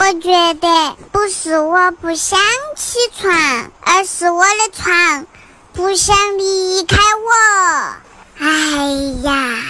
我觉得不是我不想起床，而是我的床不想离开我。哎呀！